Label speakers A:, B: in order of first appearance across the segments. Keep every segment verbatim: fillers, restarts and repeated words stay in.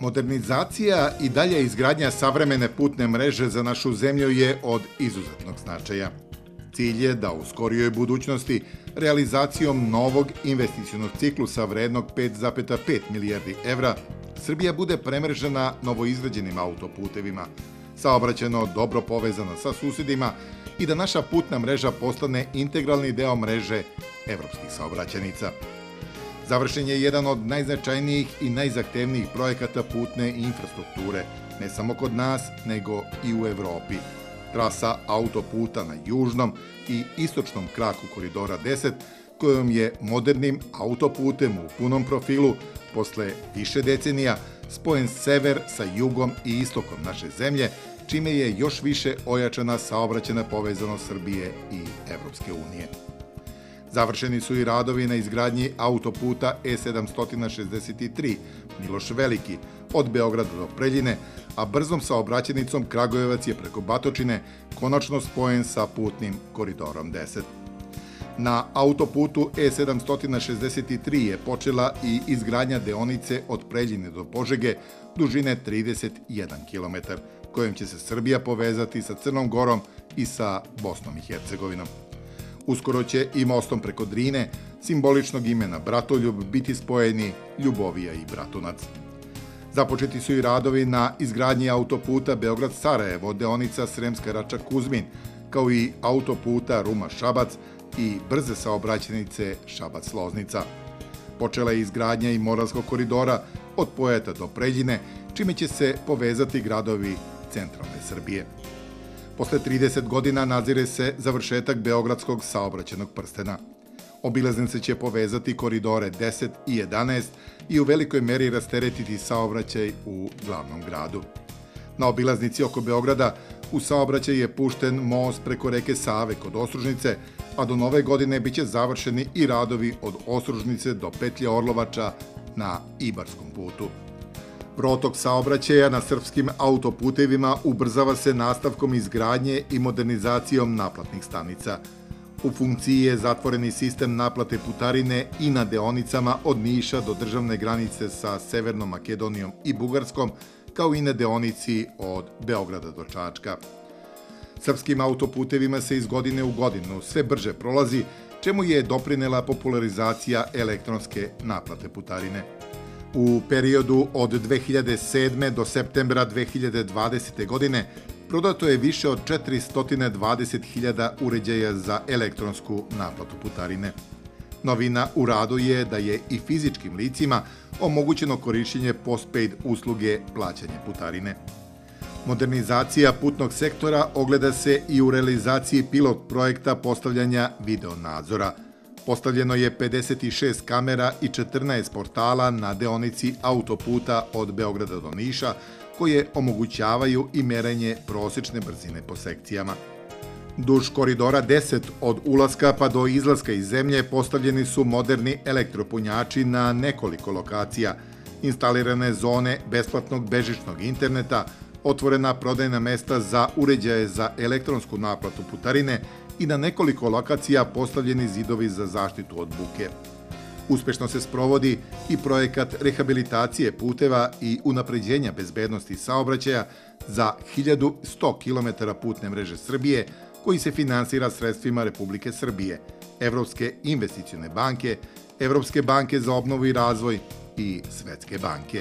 A: Modernizacija i dalja izgradnja savremene putne mreže za našu zemlju je od izuzetnog značaja. Cilj je da u skorijoj budućnosti realizacijom novog investicionog ciklusa vrednog pet zarez pet milijardi evra Srbija bude premrežena novoizgrađenim autoputevima, saobraćajno dobro povezana sa susedima i da naša putna mreža postane integralni deo mreže evropskih saobraćajnica. Završen je jedan od najznačajnijih i najzahtevnijih projekata putne infrastrukture, ne samo kod nas, nego i u Evropi. Trasa autoputa na južnom i istočnom kraku Koridora deset, kojom je modernim autoputem u punom profilu, posle više decenija, spojen sever sa jugom i istokom naše zemlje, čime je još više ojačana saobraćajna povezanost Srbije i Evropske unije. Završeni su i radovi na izgradnji autoputa E sedamsto šezdeset tri Miloš Veliki od Beograda do Preljine, a brzom saobraćajnicom Kragujevac je preko Batočine konačno spojen sa putnim Koridorom deset. Na autoputu E sedamsto šezdeset tri je počela i izgradnja deonice od Preljine do Požege dužine trideset jedan kilometar, kojom će se Srbija povezati sa Crnom Gorom i sa Bosnom i Hercegovinom. Uskoro će i mostom preko Drine, simboličnog imena Bratoljub, biti spojeni Ljubovija i Bratunac. Započeti su i radovi na izgradnji autoputa Beograd-Sarajevo, deonica Sremska Rača-Kuzmin, kao i autoputa Ruma-Šabac i brze saobraćajnice Šabac-Loznica. Počela je izgradnja i Moravskog koridora od Pojata do Preljine, čime će se povezati gradovi centralne Srbije. Posle trideset godina nazire se završetak Beogradskog saobraćajnog prstena. Obilaznice će povezati koridore deset i jedanaest i u velikoj meri rasteretiti saobraćaj u glavnom gradu. Na obilaznici oko Beograda u saobraćaj je pušten most preko reke Save kod Ostružnice, a do nove godine biće završeni i radovi od Ostružnice do petlje Orlovača na Ibarskom putu. Protok saobraćaja na srpskim autoputevima ubrzava se nastavkom izgradnje i modernizacijom naplatnih stanica. U funkciji je zatvoreni sistem naplate putarine i na deonicama od Niša do državne granice sa Severnom Makedonijom i Bugarskom, kao i na deonici od Beograda do Čačka. Srpskim autoputevima se iz godine u godinu sve brže prolazi, čemu je doprinela popularizacija elektronske naplate putarine. U periodu od dve hiljade sedme. do septembra dve hiljade dvadesete. godine prodato je više od četiristo dvadeset hiljada uređaja za elektronsku naplatu putarine. Novina u radu je da je i fizičkim licima omogućeno korišćenje postpaid usluge plaćanja putarine. Modernizacija putnog sektora ogleda se i u realizaciji pilot projekta postavljanja video nadzora. Postavljeno je pedeset šest kamera i četrnaest portala na deonici autoputa od Beograda do Niša, koje omogućavaju i merenje prosečne brzine po sekcijama. Duž koridora deset od ulaska pa do izlaska iz zemlje postavljeni su moderni elektropunjači na nekoliko lokacija, instalirane zone besplatnog bežičnog interneta, otvorena prodajna mesta za uređaje za elektronsku naplatu putarine i na nekoliko lokacija postavljeni zidovi za zaštitu od buke. Uspešno se sprovodi i projekat rehabilitacije puteva i unapređenja bezbednosti saobraćaja za hiljadu sto kilometara putne mreže Srbije, koji se finansira sredstvima Republike Srbije, Evropske investicione banke, Evropske banke za obnovu i razvoj i Svetske banke.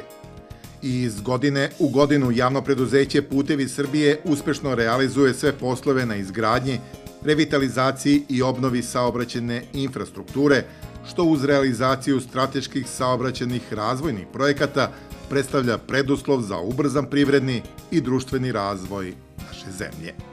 A: Iz godine u godinu javno preduzeće Putevi Srbije uspešno realizuje sve poslove na izgradnji, revitalizaciji i obnovi saobraćajne infrastrukture, što uz realizaciju strateških saobraćajnih razvojnih projekata predstavlja preduslov za ubrzan privredni i društveni razvoj naše zemlje.